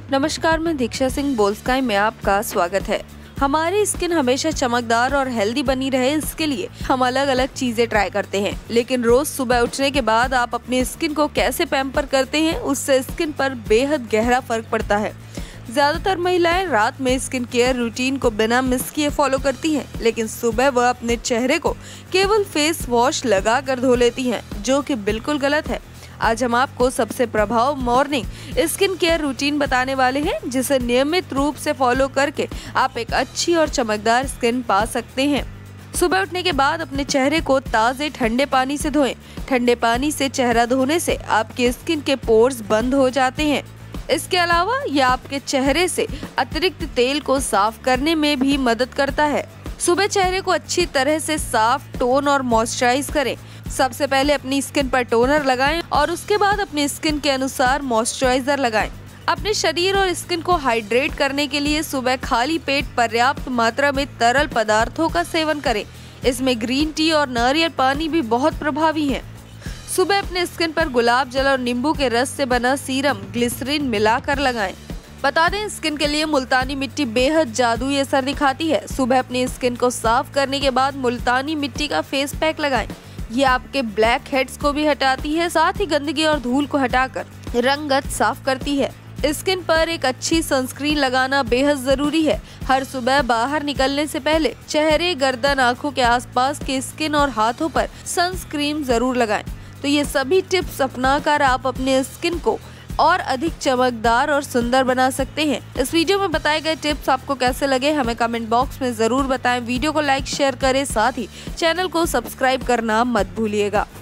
नमस्कार, मैं दीक्षा सिंह बोल्स्काई में आपका स्वागत है। हमारी स्किन हमेशा चमकदार और हेल्दी बनी रहे, इसके लिए हम अलग अलग चीजें ट्राई करते हैं। लेकिन रोज सुबह उठने के बाद आप अपनी स्किन को कैसे पैम्पर करते हैं, उससे स्किन पर बेहद गहरा फर्क पड़ता है। ज्यादातर महिलाएं रात में स्किन केयर रूटीन को बिना मिस किए फॉलो करती हैं, लेकिन सुबह वह अपने चेहरे को केवल फेस वॉश लगा कर धो लेती हैं, जो कि बिल्कुल गलत है। आज हम आपको सबसे प्रभाव मॉर्निंग स्किन केयर रूटीन बताने वाले हैं, जिसे नियमित रूप से फॉलो करके आप एक अच्छी और चमकदार स्किन पा सकते हैं। सुबह उठने के बाद अपने चेहरे को ताज़े ठंडे पानी से धोएं। ठंडे पानी से चेहरा धोने से आपके स्किन के पोर्स बंद हो जाते हैं। इसके अलावा यह आपके चेहरे से अतिरिक्त तेल को साफ करने में भी मदद करता है। सुबह चेहरे को अच्छी तरह से साफ, टोन और मॉइस्चराइज करें। सबसे पहले अपनी स्किन पर टोनर लगाएं और उसके बाद अपनी स्किन के अनुसार मॉइस्चराइजर लगाएं। अपने शरीर और स्किन को हाइड्रेट करने के लिए सुबह खाली पेट पर्याप्त मात्रा में तरल पदार्थों का सेवन करें। इसमें ग्रीन टी और नारियल पानी भी बहुत प्रभावी हैं। सुबह अपने स्किन पर गुलाब जल और नींबू के रस से बना सीरम ग्लिसरीन मिलाकर लगाएं। बता दें, स्किन के लिए मुल्तानी मिट्टी बेहद जादुई असर दिखाती है। सुबह अपनी स्किन को साफ करने के बाद मुल्तानी मिट्टी का फेस पैक लगाएं। ये आपके ब्लैक हेड्स को भी हटाती है, साथ ही गंदगी और धूल को हटाकर रंगत साफ करती है। स्किन पर एक अच्छी सनस्क्रीन लगाना बेहद जरूरी है। हर सुबह बाहर निकलने से पहले चेहरे, गर्दन, आंखों के आसपास के स्किन और हाथों पर सनस्क्रीन जरूर लगाएं। तो ये सभी टिप्स अपनाकर आप अपने स्किन को और अधिक चमकदार और सुंदर बना सकते हैं। इस वीडियो में बताए गए टिप्स आपको कैसे लगे, हमें कमेंट बॉक्स में जरूर बताएं। वीडियो को लाइक शेयर करें, साथ ही चैनल को सब्सक्राइब करना मत भूलिएगा।